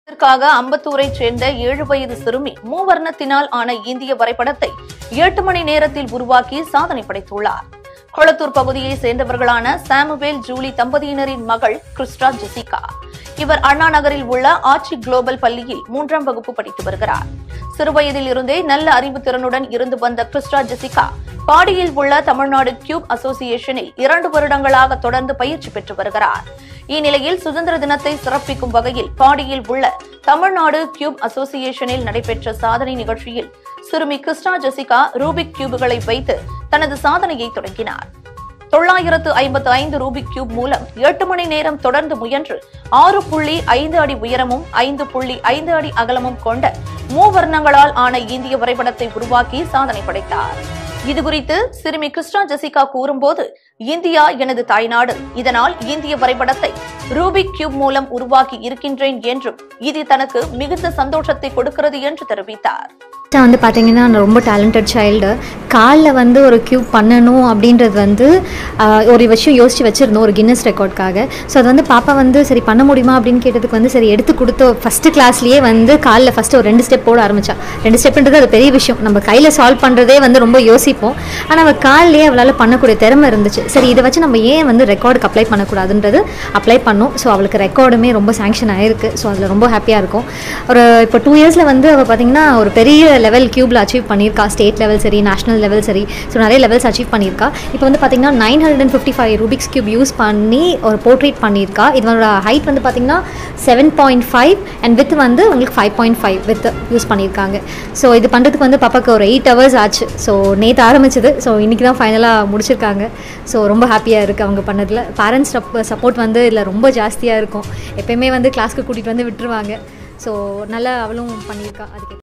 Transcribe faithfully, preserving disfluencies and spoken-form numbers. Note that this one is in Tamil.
இதற்காக அம்பத்தூரைச் சேர்ந்த ஏழு வயது சிறுமி மூவர்ணத்தினால் ஆன இந்திய வரைபடத்தை எட்டு மணி நேரத்தில் உருவாக்கி சாதனை படைத்துள்ளார். கொளத்தூர் பகுதியை சேர்ந்தவர்களான சாமுவேல் ஜூலி தம்பதியினரின் மகள் கிறிஸ்டா ஜெசிகா. இவர் அண்ணா நகரில் உள்ள ஆட்சி குளோபல் பள்ளியில் மூன்றாம் வகுப்பு படித்து வருகிறார். சிறுவயதில் இருந்தே நல்ல அறிவு திறனுடன் இருந்து வந்த கிறிஸ்டா ஜெசிகா பாடியில் உள்ள தமிழ்நாடு கியூப் அசோசியேஷனில் இரண்டு வருடங்களாக தொடர்ந்து பயிற்சி பெற்று வருகிறார். இந்நிலையில் சுதந்திர தினத்தை சிறப்பிக்கும் வகையில் பாடியில் உள்ள தமிழ்நாடு கியூப் அசோசியேஷனில் நடைபெற்ற சாதனை நிகழ்ச்சியில் சிறுமி கிறிஸ்டா ஜெசிகா ரூபிக் கியூப்களை வைத்து தனது சாதனையை தொடங்கினார். தொள்ளாயிரத்து ஐம்பத்து ஐந்து ரூபிக் கியூப் மூலம் எட்டு மணி நேரம் தொடர்ந்து முயன்று ஆறு புள்ளி ஐந்து அடி உயரமும் ஐந்து புள்ளி ஐந்து அடி அகலமும் கொண்ட மூவர்ணங்களால் ஆன இந்திய வரைபடத்தை உருவாக்கி சாதனை படைத்தார். இதுகுறித்து சிறுமி கிறிஸ்டா ஜெசிகா கூறும்போது, இந்தியா எனது தாய்நாடு, இதனால் இந்திய வரைபடத்தை ரூபிக் கியூப் மூலம் உருவாக்கி இருக்கின்றேன் என்றும் இது தனக்கு மிகுந்த சந்தோஷத்தை கொடுக்கிறது என்று தெரிவித்தார். வந்து பார்த்தீங்கன்னா நான் ரொம்ப டேலண்டட் சைல்டு. காலில் வந்து ஒரு கியூப் பண்ணணும் அப்படின்றது வந்து ஒரு விஷயம் யோசித்து வச்சுருந்தோம் ஒரு கின்னஸ் ரெக்கார்டுக்காக. ஸோ அது வந்து பாப்பா வந்து சரி பண்ண முடியுமா அப்படின்னு கேட்டதுக்கு வந்து சரி எடுத்து கொடுத்த ஃபஸ்ட்டு கிளாஸ்லேயே வந்து காலில் ஃபஸ்ட்டு ஒரு ரெண்டு ஸ்டெப் போட ஆரம்பித்தா. ரெண்டு ஸ்டெப்ன்றது அது பெரிய விஷயம், நம்ம கையில் சால்வ் பண்ணுறதே வந்து ரொம்ப யோசிப்போம். ஆனால் அவள் காலிலேயே அவளால் பண்ணக்கூடிய திறமை இருந்துச்சு. சரி இதை வச்சு நம்ம ஏன் வந்து ரெக்கார்டுக்கு அப்ளை பண்ணக்கூடாதுன்றது அப்ளை பண்ணோம். ஸோ அவளுக்கு ரெக்கார்டுமே ரொம்ப சேங்ஷன் ஆகிருக்கு. ஸோ அதில் ரொம்ப ஹாப்பியாக இருக்கும். ஒரு இப்போ டூ இயர்ஸில் வந்து அவள் பார்த்திங்கன்னா ஒரு பெரிய லெவல் கியூப்ல அச்சீவ் பண்ணியிருக்கா. ஸ்டேட் லெவல் சரி, நேஷனல் லெவல் சரி, ஸோ நிறைய லெவல்ஸ் அச்சீவ் பண்ணியிருக்கா. இப்போ வந்து பார்த்தீங்கன்னா nine hundred and fifty five Rubik's cube use பண்ணி ஒரு போர்ட்ரேட் பண்ணியிருக்கா. இதோட ஹைட் வந்து பார்த்தீங்கன்னா seven point five and width வந்து உங்களுக்கு five point five width use பண்ணியிருக்காங்க. ஸோ இது பண்ணுறதுக்கு வந்து பாப்பாவுக்கு ஒரு எயிட் ஹவர்ஸ் ஆச்சு. ஸோ நேற்று ஆரம்பிச்சது, ஸோ இன்றைக்கி தான் ஃபைனலாக முடிச்சிருக்காங்க. ஸோ ரொம்ப ஹாப்பியாக இருக்குது அவங்க பண்ணதில். பேரண்ட்ஸ் சப்போர்ட் வந்து இதில் ரொம்ப ஜாஸ்தியாக இருக்கும். எப்போயுமே வந்து கிளாஸ்க்கு கூட்டிகிட்டு வந்து விட்டுருவாங்க. ஸோ நல்லா அவளும் பண்ணியிருக்கா. அதுக்கு